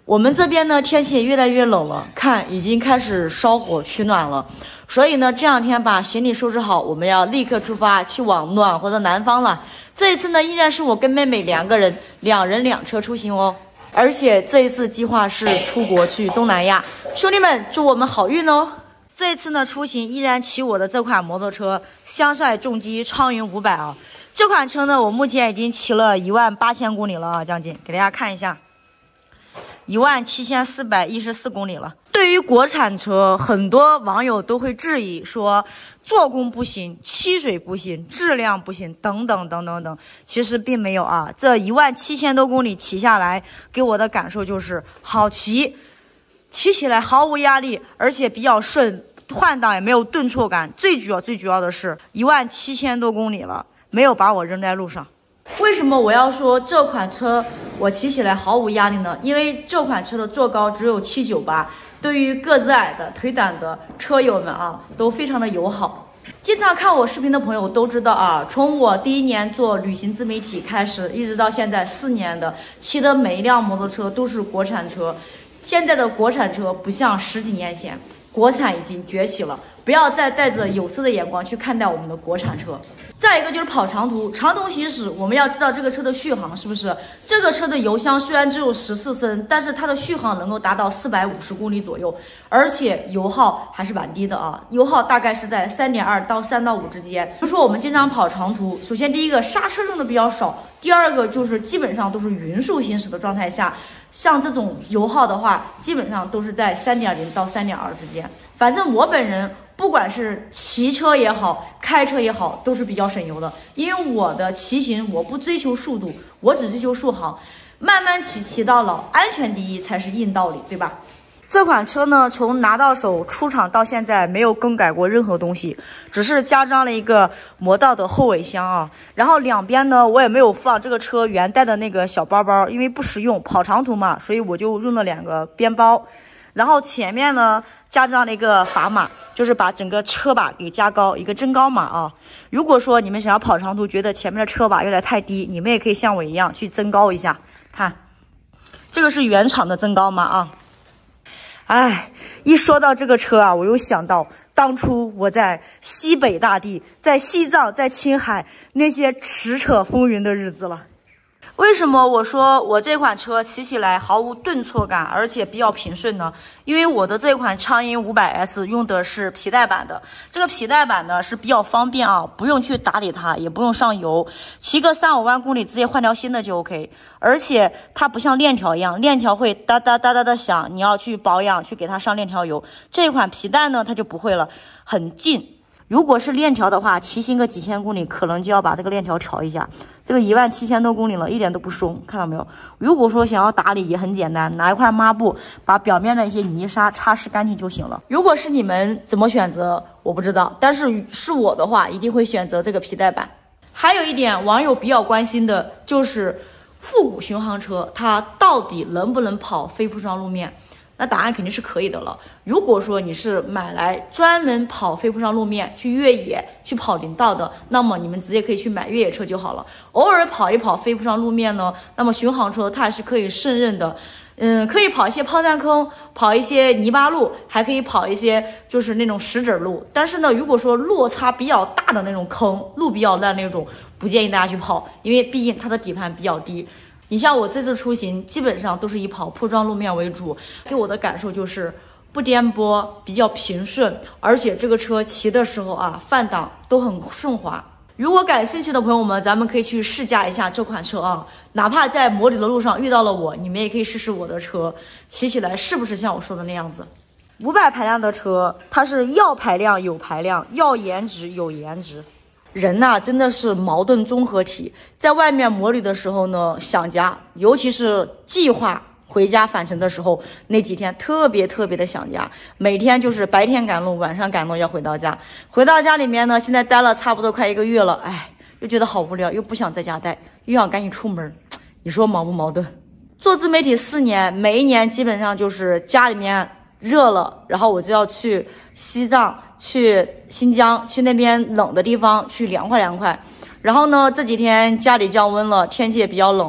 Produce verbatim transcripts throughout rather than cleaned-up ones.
我们这边呢天气越来越冷了，看已经开始烧火取暖了。所以呢，这两天把行李收拾好，我们要立刻出发去往暖和的南方了。这一次呢，依然是我跟妹妹两个人，两人两车出行哦。而且这一次计划是出国去东南亚，兄弟们祝我们好运哦！这一次呢，出行依然骑我的这款摩托车香帅重机昌云五百啊。这款车呢，我目前已经骑了一万八千公里了啊，将近给大家看一下。一万七千四百一十四公里了。对于国产车，很多网友都会质疑说，做工不行，漆水不行，质量不行，等等等等等。其实并没有啊，这一万七千多公里骑下来，给我的感受就是好骑，骑起来毫无压力，而且比较顺，换挡也没有顿挫感。最主要最主要的是，一万七千多公里了，没有把我扔在路上。为什么我要说这款车我骑起来毫无压力呢？因为这款车的座高只有七九八，对于个子矮的、腿短的车友们啊，都非常的友好。经常看我视频的朋友都知道啊，从我第一年做旅行自媒体开始，一直到现在四年的，骑的每一辆摩托车都是国产车。现在的国产车不像十几年前，国产已经崛起了，不要再带着有色的眼光去看待我们的国产车。再一个就是跑长途，长途行驶，我们要知道这个车的续航是不是？这个车的油箱虽然只有十四升，但是它的续航能够达到四百五十公里左右，而且油耗还是蛮低的啊，油耗大概是在三点二到三到五之间。比如说我们经常跑长途，首先第一个刹车用的比较少，第二个就是基本上都是匀速行驶的状态下，像这种油耗的话，基本上都是在三点零到三点二之间。反正我本人不管是骑车也好，开车也好，都是比较省油的。因为我的骑行我不追求速度，我只追求速航，慢慢骑骑到老，安全第一才是硬道理，对吧？这款车呢，从拿到手出厂到现在没有更改过任何东西，只是加装了一个魔道的后尾箱啊。然后两边呢，我也没有放这个车原带的那个小包包，因为不实用，跑长途嘛，所以我就用了两个边包。然后前面呢加装了一个砝码，就是把整个车把给加高，一个增高码啊。如果说你们想要跑长途，觉得前面的车把有点太低，你们也可以像我一样去增高一下。看，这个是原厂的增高码啊。哎，一说到这个车啊，我又想到当初我在西北大地，在西藏，在青海那些驰骋风云的日子了。为什么我说我这款车骑起来毫无顿挫感，而且比较平顺呢？因为我的这款昌云 五百 S 用的是皮带版的，这个皮带版呢是比较方便啊，不用去打理它，也不用上油，骑个三五万公里直接换条新的就 OK。而且它不像链条一样，链条会哒哒哒哒的响，你要去保养，去给它上链条油。这款皮带呢它就不会了，很近。如果是链条的话，骑行个几千公里，可能就要把这个链条调一下。这个一万七千多公里了，一点都不松，看到没有？如果说想要打理也很简单，拿一块抹布把表面的一些泥沙擦拭干净就行了。如果是你们怎么选择，我不知道，但是是我的话，一定会选择这个皮带版。还有一点，网友比较关心的就是复古巡航车，它到底能不能跑非铺装路面？那答案肯定是可以的了。如果说你是买来专门跑非铺装路面去越野去跑林道的，那么你们直接可以去买越野车就好了。偶尔跑一跑非铺装路面呢，那么巡航车它还是可以胜任的。嗯，可以跑一些抛弹坑，跑一些泥巴路，还可以跑一些就是那种石子路。但是呢，如果说落差比较大的那种坑，路比较烂那种，不建议大家去跑，因为毕竟它的底盘比较低。你像我这次出行，基本上都是以跑铺装路面为主，给我的感受就是不颠簸，比较平顺，而且这个车骑的时候啊，换挡都很顺滑。如果感兴趣的朋友们，咱们可以去试驾一下这款车啊，哪怕在摩旅的路上遇到了我，你们也可以试试我的车，骑起来是不是像我说的那样子？五百排量的车，它是要排量有排量，要颜值有颜值。人呐、啊，真的是矛盾综合体。在外面摩旅的时候呢，想家，尤其是计划回家返程的时候，那几天特别特别的想家。每天就是白天赶路，晚上赶路要回到家。回到家里面呢，现在待了差不多快一个月了，哎，又觉得好无聊，又不想在家待，又想赶紧出门。你说矛不矛盾？做自媒体四年，每一年基本上就是家里面热了，然后我就要去西藏，去新疆，去那边冷的地方去凉快凉快。然后呢，这几天家里降温了，天气也比较冷了，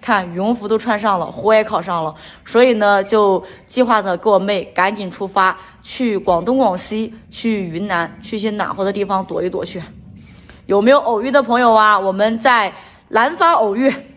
看羽绒服都穿上了，火也烤上了，所以呢，就计划着跟我妹赶紧出发，去广东、广西、去云南，去一些暖和的地方躲一躲去。有没有偶遇的朋友啊？我们在南方偶遇。